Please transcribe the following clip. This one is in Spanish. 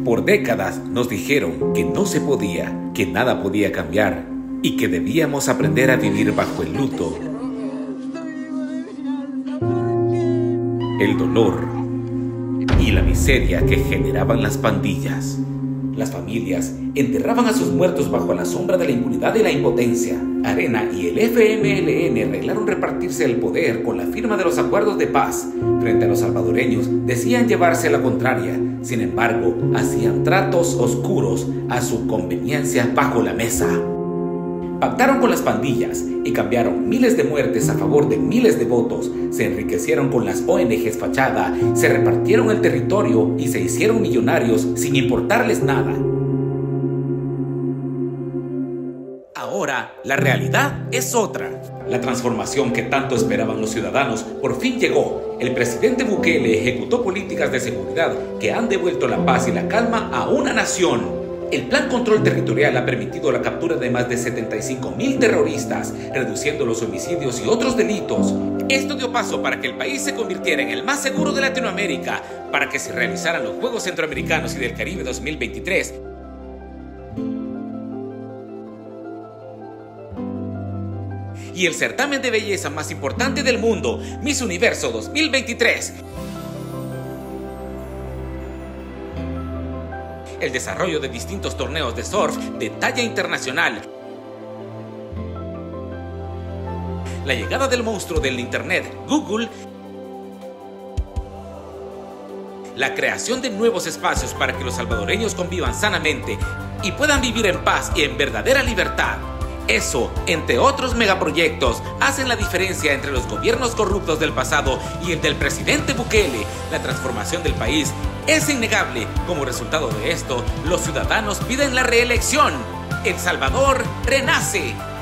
Por décadas nos dijeron que no se podía, que nada podía cambiar y que debíamos aprender a vivir bajo el luto, el dolor y la miseria que generaban las pandillas. Las familias enterraban a sus muertos bajo la sombra de la impunidad y la impotencia. Arena y el FMLN arreglaron repartirse el poder con la firma de los acuerdos de paz. Frente a los salvadoreños, decían llevarse la contraria. Sin embargo, hacían tratos oscuros a su conveniencia bajo la mesa. Pactaron con las pandillas y cambiaron miles de muertes a favor de miles de votos. Se enriquecieron con las ONGs fachada, se repartieron el territorio y se hicieron millonarios sin importarles nada. Ahora, la realidad es otra. La transformación que tanto esperaban los ciudadanos por fin llegó. El presidente Bukele ejecutó políticas de seguridad que han devuelto la paz y la calma a una nación. El Plan Control Territorial ha permitido la captura de más de 75,000 terroristas, reduciendo los homicidios y otros delitos. Esto dio paso para que el país se convirtiera en el más seguro de Latinoamérica, para que se realizaran los Juegos Centroamericanos y del Caribe 2023. Y el certamen de belleza más importante del mundo, Miss Universo 2023. El desarrollo de distintos torneos de surf de talla internacional, la llegada del monstruo del internet, Google, la creación de nuevos espacios para que los salvadoreños convivan sanamente y puedan vivir en paz y en verdadera libertad. Eso, entre otros megaproyectos, hacen la diferencia entre los gobiernos corruptos del pasado y el del presidente Bukele. La transformación del país es innegable. Como resultado de esto, los ciudadanos piden la reelección. El Salvador renace.